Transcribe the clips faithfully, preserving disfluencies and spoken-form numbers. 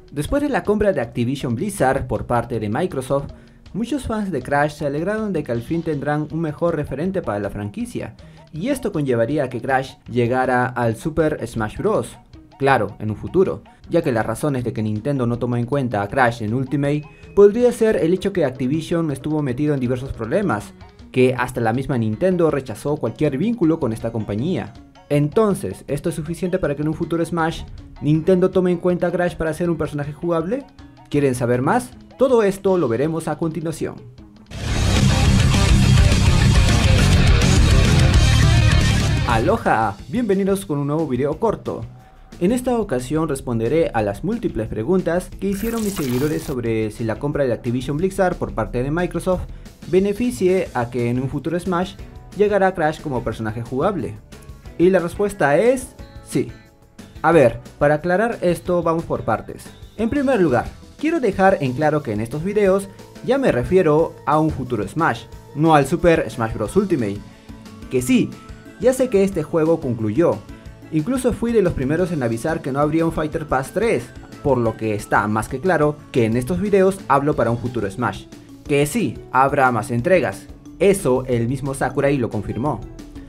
Después de la compra de Activision Blizzard por parte de Microsoft, muchos fans de Crash se alegraron de que al fin tendrán un mejor referente para la franquicia, y esto conllevaría a que Crash llegara al Super Smash Bros. Claro, en un futuro, ya que las razones de que Nintendo no tomó en cuenta a Crash en Ultimate podría ser el hecho que Activision estuvo metido en diversos problemas, que hasta la misma Nintendo rechazó cualquier vínculo con esta compañía. Entonces, ¿esto es suficiente para que en un futuro Smash Nintendo tome en cuenta a Crash para ser un personaje jugable? ¿Quieren saber más? Todo esto lo veremos a continuación. Aloha, bienvenidos con un nuevo video corto. En esta ocasión responderé a las múltiples preguntas que hicieron mis seguidores sobre si la compra de Activision Blizzard por parte de Microsoft beneficie a que en un futuro Smash llegará Crash como personaje jugable. Y la respuesta es sí. A ver, para aclarar esto vamos por partes. En primer lugar, quiero dejar en claro que en estos videos ya me refiero a un futuro Smash, no al Super Smash Bros. Ultimate. Que sí, ya sé que este juego concluyó. Incluso fui de los primeros en avisar que no habría un Fighter Pass tres, por lo que está más que claro que en estos videos hablo para un futuro Smash. Que sí, habrá más entregas, eso el mismo Sakurai lo confirmó.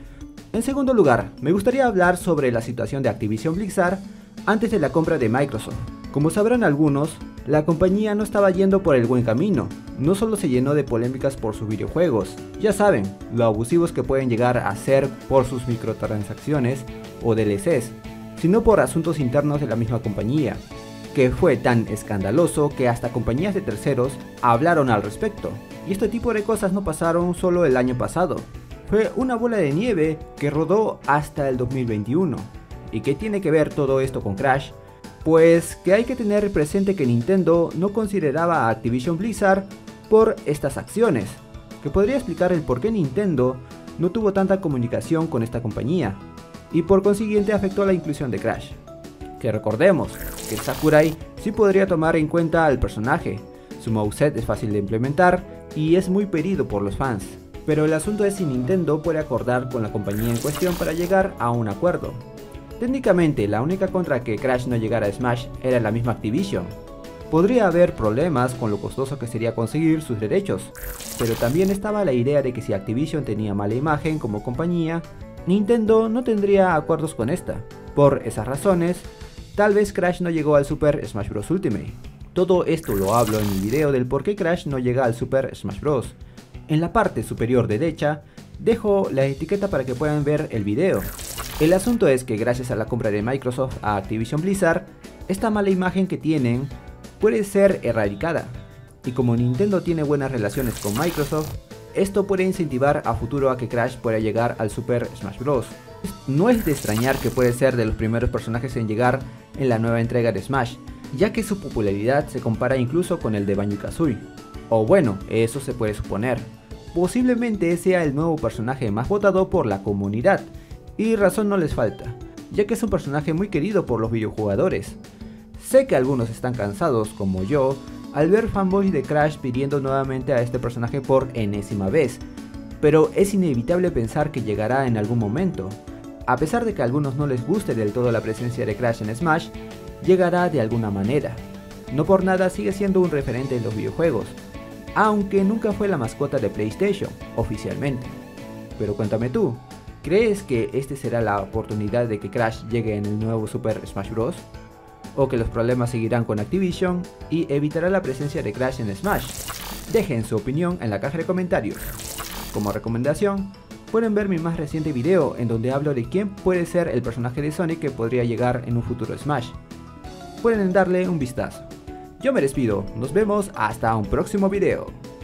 En segundo lugar, me gustaría hablar sobre la situación de Activision Blizzard antes de la compra de Microsoft. Como sabrán algunos, la compañía no estaba yendo por el buen camino, no solo se llenó de polémicas por sus videojuegos, ya saben, lo abusivos que pueden llegar a ser por sus microtransacciones o D L Cs, sino por asuntos internos de la misma compañía, que fue tan escandaloso que hasta compañías de terceros hablaron al respecto. Y este tipo de cosas no pasaron solo el año pasado, fue una bola de nieve que rodó hasta el dos mil veintiuno. ¿Y qué tiene que ver todo esto con Crash? Pues que hay que tener presente que Nintendo no consideraba a Activision Blizzard por estas acciones, que podría explicar el por qué Nintendo no tuvo tanta comunicación con esta compañía, y por consiguiente afectó la inclusión de Crash. Que recordemos que Sakurai sí podría tomar en cuenta al personaje, su moveset es fácil de implementar y es muy pedido por los fans. Pero el asunto es si Nintendo puede acordar con la compañía en cuestión para llegar a un acuerdo. Técnicamente la única contra que Crash no llegara a Smash era la misma Activision. Podría haber problemas con lo costoso que sería conseguir sus derechos, pero también estaba la idea de que si Activision tenía mala imagen como compañía, Nintendo no tendría acuerdos con esta. Por esas razones, tal vez Crash no llegó al Super Smash Bros. Ultimate. Todo esto lo hablo en mi video del por qué Crash no llega al Super Smash Bros. En la parte superior derecha, dejo la etiqueta para que puedan ver el video. El asunto es que gracias a la compra de Microsoft a Activision Blizzard, esta mala imagen que tienen puede ser erradicada. Y como Nintendo tiene buenas relaciones con Microsoft, esto puede incentivar a futuro a que Crash pueda llegar al Super Smash Bros. No es de extrañar que puede ser de los primeros personajes en llegar en la nueva entrega de Smash, ya que su popularidad se compara incluso con el de Banjo-Kazooie. O bueno, eso se puede suponer. Posiblemente sea el nuevo personaje más votado por la comunidad, y razón no les falta, ya que es un personaje muy querido por los videojugadores. Sé que algunos están cansados, como yo, al ver fanboys de Crash pidiendo nuevamente a este personaje por enésima vez, pero es inevitable pensar que llegará en algún momento. A pesar de que a algunos no les guste del todo la presencia de Crash en Smash, llegará de alguna manera. No por nada sigue siendo un referente en los videojuegos, aunque nunca fue la mascota de PlayStation, oficialmente. Pero cuéntame tú, ¿crees que este será la oportunidad de que Crash llegue en el nuevo Super Smash Bros? ¿O que los problemas seguirán con Activision y evitará la presencia de Crash en Smash? Dejen su opinión en la caja de comentarios. Como recomendación, pueden ver mi más reciente video en donde hablo de quién puede ser el personaje de Sonic que podría llegar en un futuro Smash. Pueden darle un vistazo. Yo me despido, nos vemos hasta un próximo video.